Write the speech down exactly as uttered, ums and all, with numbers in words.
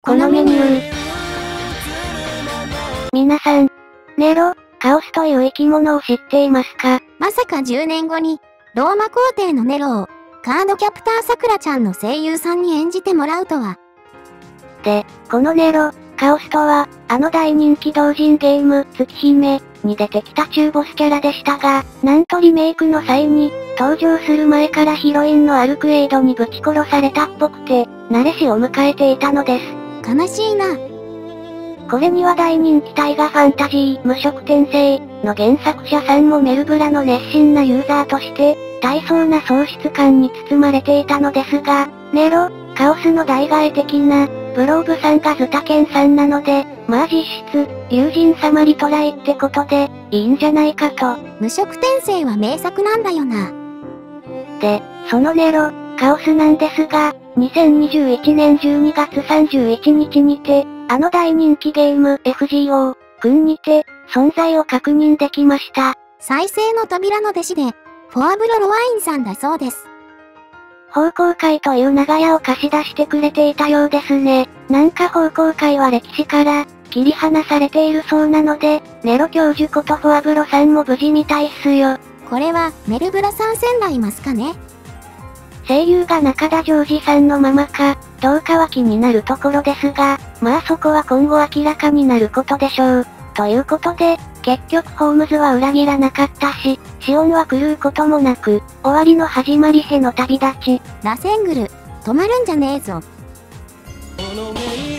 このメニュー。皆さん、ネロ、カオスという生き物を知っていますか？ まさかじゅうねんごに、ローマ皇帝のネロを、カードキャプターさくらちゃんの声優さんに演じてもらうとは。 で、このネロ、カオスとは、あの大人気同人ゲーム、月姫に出てきた中ボスキャラでしたが、なんとリメイクの際に、登場する前からヒロインのアルクエイドにぶち殺されたっぽくて、慣れ死を迎えていたのです。 悲しいな。 これには大人気大河ファンタジー、無色転生の原作者さんもメルブラの熱心なユーザーとして、大層な喪失感に包まれていたのですが、ネロ、カオスの代替え的な、ブローブさんがズタケンさんなので、まあ実質、友人サマリトライってことで、いいんじゃないかと。 無色転生は名作なんだよな。 で、そのネロ、カオスなんですが、にせんにじゅういちねんじゅうにがつさんじゅういちにちにて、あの大人気ゲーム エフジーオー 君にて、存在を確認できました。 再生の扉の弟子で、フォアブロ・ロワインさんだそうです。 奉公会という長屋を貸し出してくれていたようですね。なんか奉公会は歴史から、切り離されているそうなので、ネロ教授ことフォアブロさんも無事みたいっすよ。 これは、メルブラ参戦来ますかね？ 声優が中田ジョージさんのままか、どうかは気になるところですが、まあそこは今後明らかになることでしょう。ということで、結局ホームズは裏切らなかったし、シオンは狂うこともなく、終わりの始まりへの旅立ち。 ラセングル、止まるんじゃねえぞ。 このメ